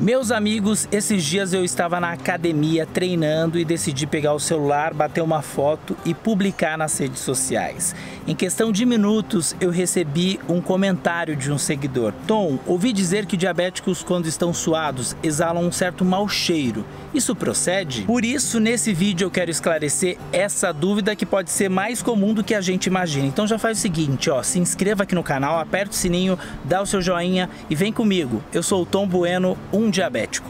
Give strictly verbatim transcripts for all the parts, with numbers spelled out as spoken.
Meus amigos, esses dias eu estava na academia treinando e decidi pegar o celular, bater uma foto e publicar nas redes sociais. Em questão de minutos eu recebi um comentário de um seguidor. Tom, ouvi dizer que diabéticos quando estão suados exalam um certo mau cheiro. Isso procede? Por isso nesse vídeo eu quero esclarecer essa dúvida que pode ser mais comum do que a gente imagina. Então já faz o seguinte, ó, se inscreva aqui no canal, aperta o sininho, dá o seu joinha e vem comigo. Eu sou o Tom Bueno, um diabético.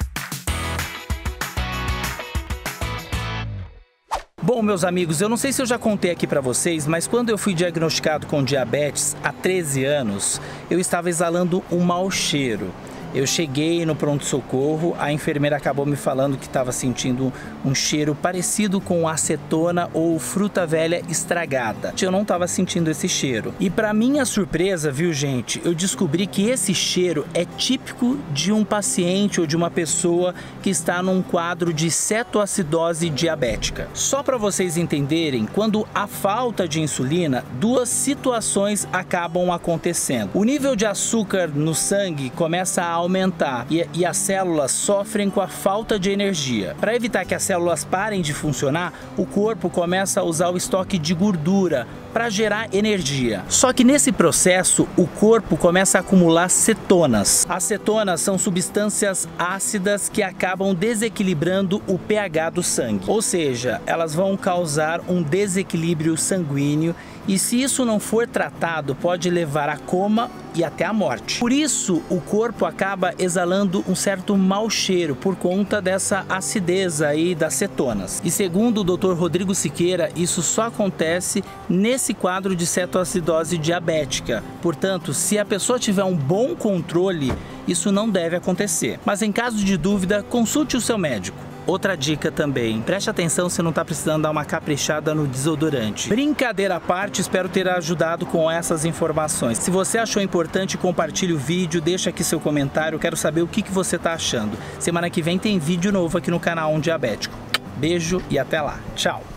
Bom, meus amigos, eu não sei se eu já contei aqui pra vocês, mas quando eu fui diagnosticado com diabetes há treze anos, eu estava exalando um mau cheiro. Eu cheguei no pronto-socorro, a enfermeira acabou me falando que estava sentindo um cheiro parecido com acetona ou fruta velha estragada. Eu não estava sentindo esse cheiro. E para minha surpresa, viu gente, eu descobri que esse cheiro é típico de um paciente ou de uma pessoa que está num quadro de cetoacidose diabética. Só para vocês entenderem, quando há falta de insulina, duas situações acabam acontecendo. O nível de açúcar no sangue começa a aumentar e, e as células sofrem com a falta de energia. Para evitar que as células parem de funcionar, o corpo começa a usar o estoque de gordura para gerar energia. Só que nesse processo, o corpo começa a acumular cetonas. As cetonas são substâncias ácidas que acabam desequilibrando o pH do sangue. Ou seja, elas vão causar um desequilíbrio sanguíneo e se isso não for tratado, pode levar a coma e até a morte. Por isso, o corpo acaba exalando um certo mau cheiro por conta dessa acidez aí das cetonas. E segundo o doutor Rodrigo Siqueira, isso só acontece nesse quadro de cetoacidose diabética. Portanto, se a pessoa tiver um bom controle, isso não deve acontecer. Mas em caso de dúvida, consulte o seu médico. Outra dica também, preste atenção se não está precisando dar uma caprichada no desodorante. Brincadeira à parte, espero ter ajudado com essas informações. Se você achou importante, compartilhe o vídeo, deixa aqui seu comentário, quero saber o que, que você está achando. Semana que vem tem vídeo novo aqui no canal Um Diabético. Beijo e até lá. Tchau!